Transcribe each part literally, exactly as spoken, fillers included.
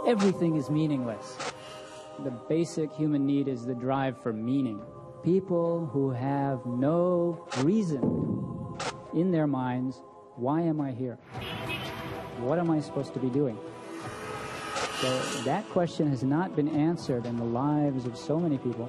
Everything is meaningless. The basic human need is the drive for meaning. People who have no reason in their minds, why am I here? What am I supposed to be doing? So that question has not been answered in the lives of so many people.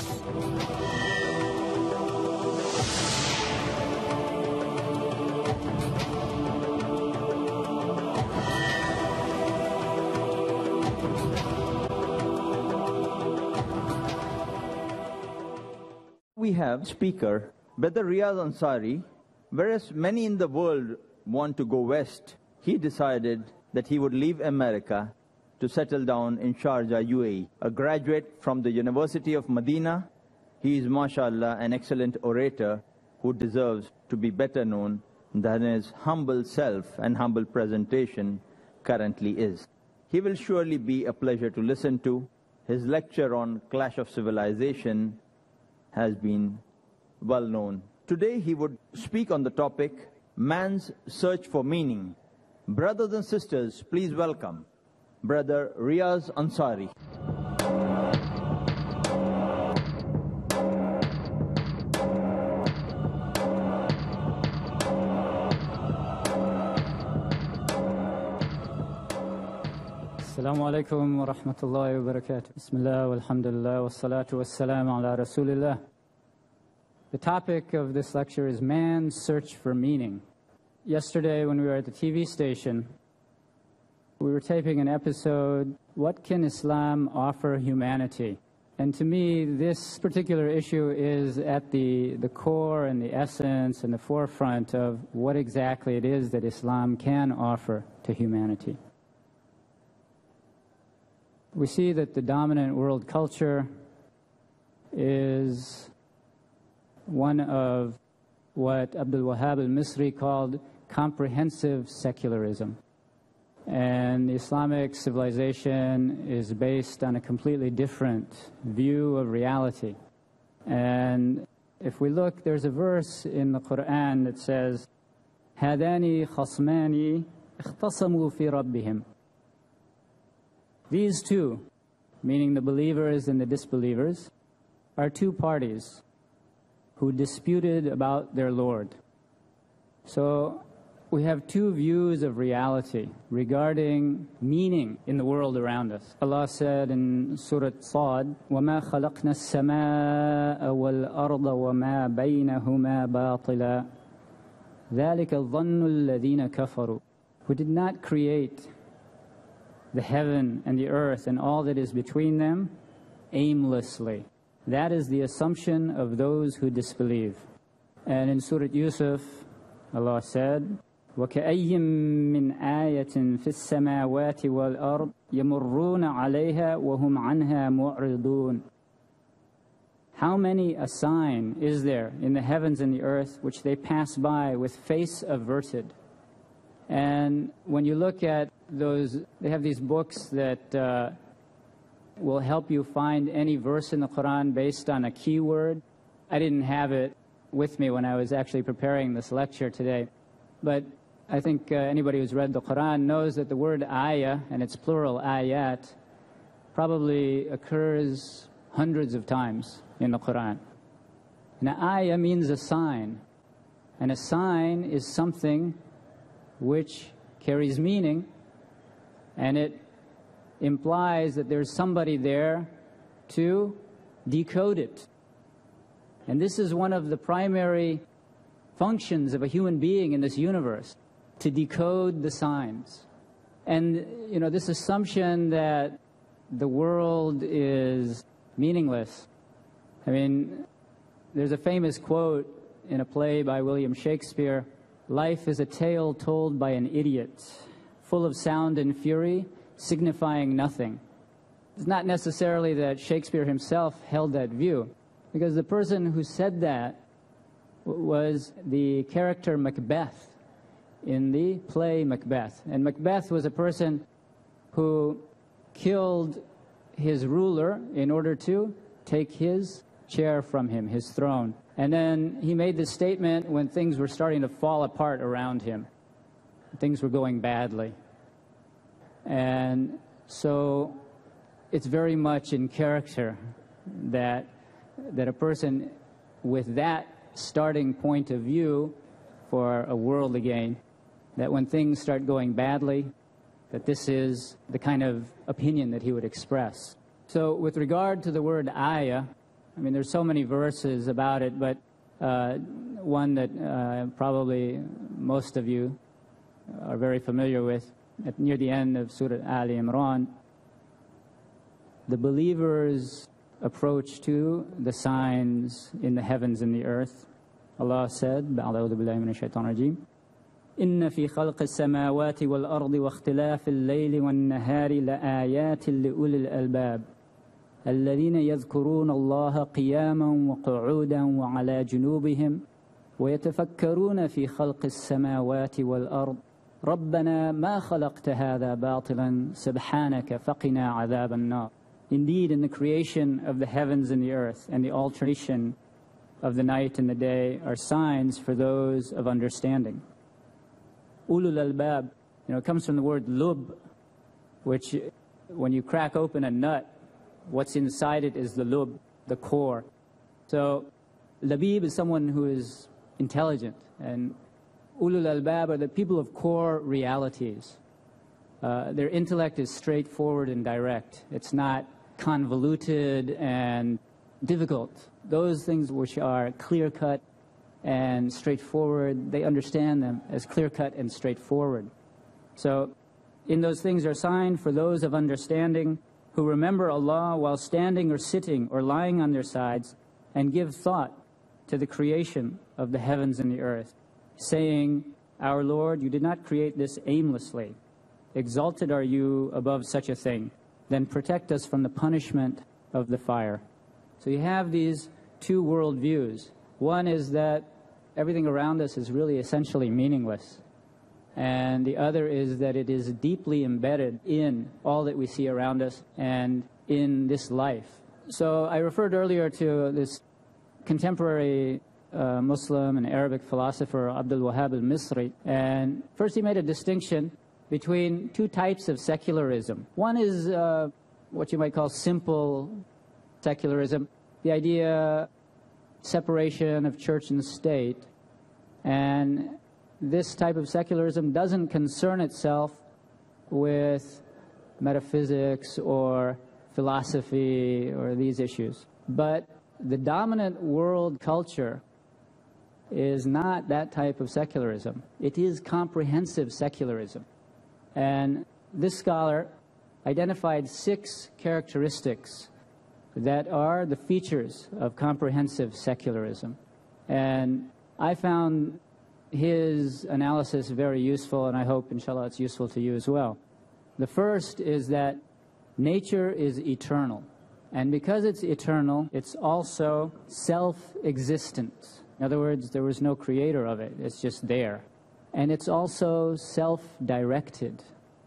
We have speaker Brother Riaz Ansari. Whereas many in the world want to go west, he decided that he would leave America to settle down in Sharjah, U A E. A graduate from the University of Medina, he is, mashallah, an excellent orator who deserves to be better known than his humble self and humble presentation currently is. He will surely be a pleasure to listen to. His lecture on Clash of Civilization has been well known. Today he would speak on the topic, Man's Search for Meaning. Brothers and sisters, please welcome Brother Riaz Ansari. Assalamu alaikum wa rahmatullahi wa barakatuh. Bismillah walhamdulillah wa salatu wa salam ala rasulillah. The topic of this lecture is Man's Search for Meaning. Yesterday when we were at the T V station, we were taping an episode, What Can Islam Offer Humanity? And to me, this particular issue is at the, the core and the essence and the forefront of what exactly it is that Islam can offer to humanity. We see that the dominant world culture is one of what Abdul Wahab al-Misri called comprehensive secularism. And the Islamic civilization is based on a completely different view of reality. And if we look, there's a verse in the Quran that says, هَذَانِ خَصْمَانِ اخْتَصَمُوا فِي رَبِّهِمْ. These two, meaning the believers and the disbelievers, are two parties who disputed about their Lord. So we have two views of reality regarding meaning in the world around us. Allah said in Surah Sad, وَمَا خَلَقْنَا السَّمَاءَ وَالْأَرْضَ وَمَا بَيْنَهُمَا بَاطِلًا ذَلِكَ الظَّنُّ الَّذِينَ كَفَرُوا. We did not create the heaven and the earth and all that is between them aimlessly. That is the assumption of those who disbelieve. And in Surah Yusuf, Allah said, وَكَأَيٍّ مِّنْ آيَةٍ فِي السَّمَاوَاتِ وَالْأَرْضِ يَمُرُّونَ عَلَيْهَا وَهُمْ عَنْهَا مُعْرِضُونَ. How many a sign is there in the heavens and the earth which they pass by with face averted? And when you look at those, they have these books that uh, will help you find any verse in the Quran based on a keyword. I didn't have it with me when I was actually preparing this lecture today, but I think uh, anybody who's read the Quran knows that the word ayah, and it's plural ayat, probably occurs hundreds of times in the Quran. Now ayah means a sign, and a sign is something which carries meaning, and it implies that there's somebody there to decode it. And this is one of the primary functions of a human being in this universe, to decode the signs. And, you know, this assumption that the world is meaningless. I mean, there's a famous quote in a play by William Shakespeare, life is a tale told by an idiot, full of sound and fury, signifying nothing. It's not necessarily that Shakespeare himself held that view, because the person who said that was the character Macbeth in the play Macbeth. And Macbeth was a person who killed his ruler in order to take his chair from him, his throne. And then he made this statement when things were starting to fall apart around him. Things were going badly. And So it's very much in character that, that a person with that starting point of view for a worldly gain, that when things start going badly, that this is the kind of opinion that he would express. So with regard to the word ayah, I mean, there's so many verses about it, but uh, one that uh, probably most of you are very familiar with, at near the end of Surah Ali Imran, the believers' approach to the signs in the heavens and the earth. Allah said, أعوذ بالله من الشيطان الرجيم, إن في خلق السماوات والأرض واختلاف الليل والنهار لآيات لأولي الألباب الذين يذكرون الله قياما وقعودا وعلى جنوبهم ويتفكرون في خلق السماوات والأرض ربنا ما خلقت هذا باطلا سبحانك فقنا عذاب النار. Indeed, in the creation of the heavens and the earth and the alternation of the night and the day are signs for those of understanding. Ulul albab, you know, it comes from the word lub, which when you crack open a nut, what's inside it is the lub, the core. So labib is someone who is intelligent, and ulul albab are the people of core realities. Uh, their intellect is straightforward and direct. It's not convoluted and difficult. Those things which are clear-cut and straightforward, they understand them as clear-cut and straightforward. So in those things are signs for those of understanding who remember Allah while standing or sitting or lying on their sides and give thought to the creation of the heavens and the earth, saying, Our Lord, you did not create this aimlessly. Exalted are you above such a thing. Then protect us from the punishment of the fire. So you have these two worldviews. One is that everything around us is really essentially meaningless. And the other is that it is deeply embedded in all that we see around us and in this life. So I referred earlier to this contemporary uh, Muslim and Arabic philosopher, Abdul Wahhab al-Misri. And first he made a distinction between two types of secularism. One is uh, what you might call simple secularism, the idea separation of church and state. And this type of secularism doesn't concern itself with metaphysics or philosophy or these issues. But the dominant world culture is not that type of secularism. It is comprehensive secularism. And this scholar identified six characteristics that are the features of comprehensive secularism. And I found his analysis very useful, and I hope, inshallah, it's useful to you as well. The first is that nature is eternal. And because it's eternal, it's also self-existent. In other words, there was no creator of it. It's just there. And it's also self-directed.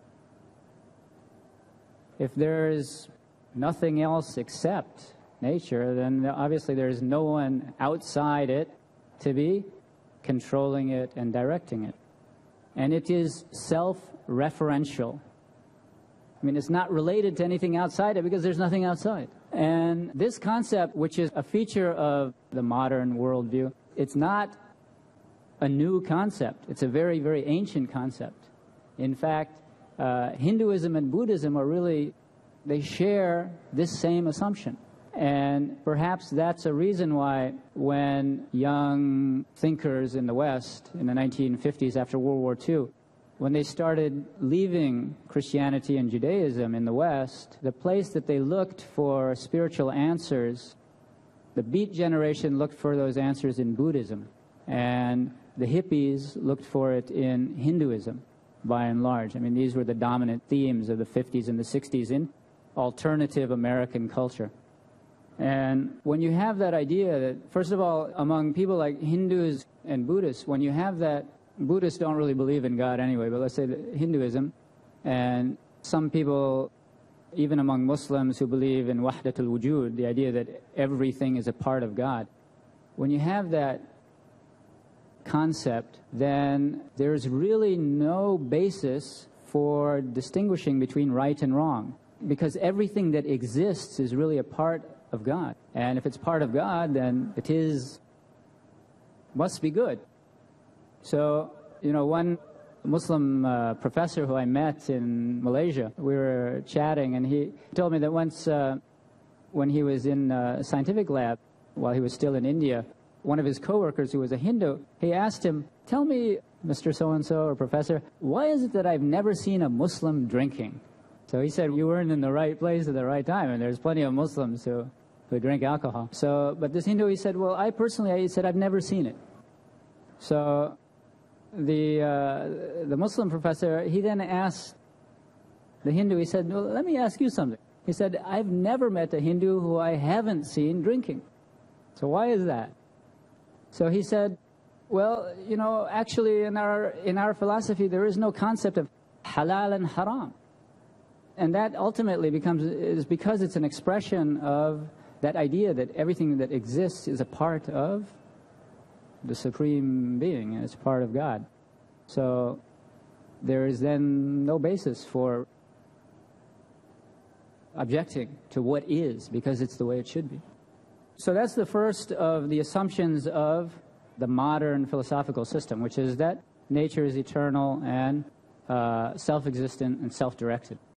If there's nothing else except nature, then obviously there's no one outside it to be controlling it and directing it. And it is self-referential. I mean, it's not related to anything outside it because there's nothing outside. And this concept, which is a feature of the modern worldview, it's not a new concept. It's a very, very ancient concept. In fact, uh, Hinduism and Buddhism are really, they share this same assumption. And perhaps that's a reason why when young thinkers in the West in the nineteen fifties after World War Two, when they started leaving Christianity and Judaism in the West, the place that they looked for spiritual answers, the Beat generation looked for those answers in Buddhism. And the hippies looked for it in Hinduism, by and large. I mean, these were the dominant themes of the fifties and the sixties in alternative American culture. And when you have that idea that, first of all, among people like Hindus and Buddhists, when you have that, Buddhists don't really believe in God anyway, but let's say that Hinduism, and some people, even among Muslims who believe in wahdatul wujud, the idea that everything is a part of God, when you have that concept, then there's really no basis for distinguishing between right and wrong, because everything that exists is really a part of God. And if it's part of God, then it is, must be good. So, you know, one Muslim uh, professor who I met in Malaysia, we were chatting, and he told me that once uh, when he was in a scientific lab, while he was still in India, one of his coworkers who was a Hindu, he asked him, tell me, Mister So-and-so or professor, why is it that I've never seen a Muslim drinking? So he said, you weren't in the right place at the right time, and there's plenty of Muslims who, who drink alcohol. So, but this Hindu, he said, well, I personally, he said, I've never seen it. So the, uh, the Muslim professor, he then asked the Hindu, he said, well, let me ask you something. He said, I've never met a Hindu who I haven't seen drinking. So why is that? So he said, well, you know, actually in our, in our philosophy, there is no concept of halal and haram. And that ultimately becomes, is because it's an expression of that idea that everything that exists is a part of the Supreme Being, and it's part of God. So there is then no basis for objecting to what is, because it's the way it should be. So that's the first of the assumptions of the modern philosophical system, which is that nature is eternal and uh, self-existent and self-directed.